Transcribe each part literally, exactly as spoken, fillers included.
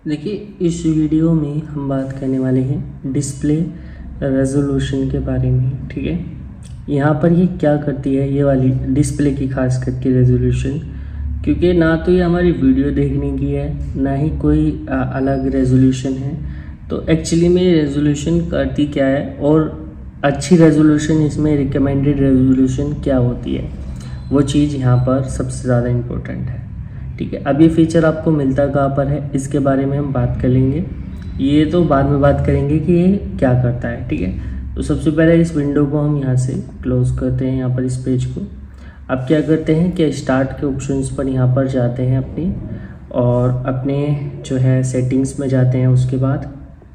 देखिए, इस वीडियो में हम बात करने वाले हैं डिस्प्ले रेजोल्यूशन के बारे में। ठीक है, यहाँ पर ये क्या करती है, ये वाली डिस्प्ले की खास करके रेजोल्यूशन, क्योंकि ना तो ये हमारी वीडियो देखने की है ना ही कोई आ, अलग रेजोल्यूशन है। तो एक्चुअली में रेजोल्यूशन करती क्या है और अच्छी रेजोल्यूशन, इसमें रिकमेंडेड रेजोल्यूशन क्या होती है, वो चीज़ यहाँ पर सबसे ज़्यादा इम्पोर्टेंट है। ठीक है, अब ये फीचर आपको मिलता कहाँ पर है, इसके बारे में हम बात कर लेंगे। ये तो बाद में बात करेंगे कि ये क्या करता है। ठीक है, तो सबसे पहले इस विंडो को हम यहाँ से क्लोज करते हैं, यहाँ पर इस पेज को। अब क्या करते हैं कि स्टार्ट के ऑप्शंस पर यहाँ पर जाते हैं अपनी, और अपने जो है सेटिंग्स में जाते हैं। उसके बाद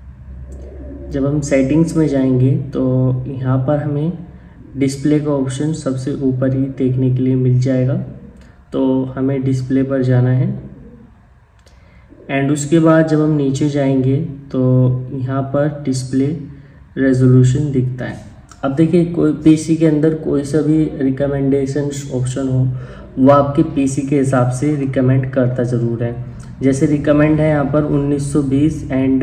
जब हम सेटिंग्स में जाएंगे तो यहाँ पर हमें डिस्प्ले का ऑप्शन सबसे ऊपर ही देखने के लिए मिल जाएगा। तो हमें डिस्प्ले पर जाना है, एंड उसके बाद जब हम नीचे जाएंगे तो यहाँ पर डिस्प्ले रेजोल्यूशन दिखता है। अब देखिए, कोई पीसी के अंदर कोई सा भी रिकमेंडेशन ऑप्शन हो, वो आपके पीसी के हिसाब से रिकमेंड करता ज़रूर है। जैसे रिकमेंड है यहाँ पर उन्नीस सौ बीस एंड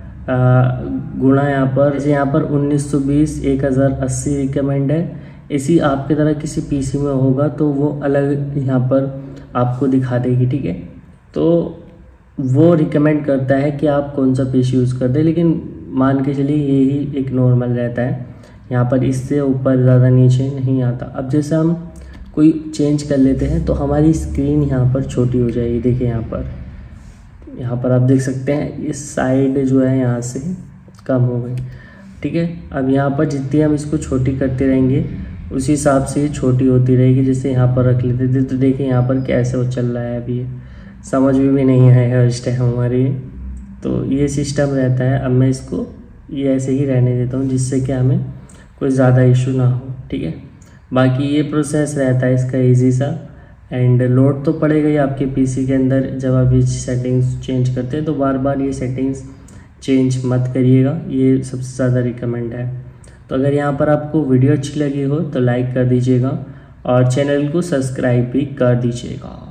गुणा यहाँ पर, जैसे यहाँ पर उन्नीस सौ बीस एक हज़ार अस्सी रिकमेंड है। इसी आपकी तरह किसी पीसी में होगा तो वो अलग यहाँ पर आपको दिखा देगी। ठीक है, तो वो रिकमेंड करता है कि आप कौन सा पीसी यूज़ कर दें, लेकिन मान के चलिए यही एक नॉर्मल रहता है। यहाँ पर इससे ऊपर ज़्यादा नीचे नहीं आता। अब जैसे हम कोई चेंज कर लेते हैं तो हमारी स्क्रीन यहाँ पर छोटी हो जाएगी। देखिए यहाँ पर, यहाँ पर आप देख सकते हैं इस साइड जो है यहाँ से कम हो गई। ठीक है, अब यहाँ पर जितनी हम इसको छोटी करते रहेंगे उसी हिसाब से ये छोटी होती रहेगी। जैसे यहाँ पर रख लेते थे तो देखिए यहाँ पर कैसे वो चल रहा है, अभी ये समझ में भी नहीं आया इस टाइम हमारे। तो ये सिस्टम रहता है। अब मैं इसको ये ऐसे ही रहने देता हूँ, जिससे कि हमें कोई ज़्यादा इशू ना हो। ठीक है, बाकी ये प्रोसेस रहता है इसका ईजी सा, एंड लोड तो पड़ेगा ही आपके पीसी के अंदर। जब आप ये सेटिंग्स चेंज करते हैं तो बार बार ये सेटिंग्स चेंज मत करिएगा, ये सबसे ज़्यादा रिकमेंड है। तो अगर यहाँ पर आपको वीडियो अच्छी लगी हो तो लाइक कर दीजिएगा और चैनल को सब्सक्राइब भी कर दीजिएगा।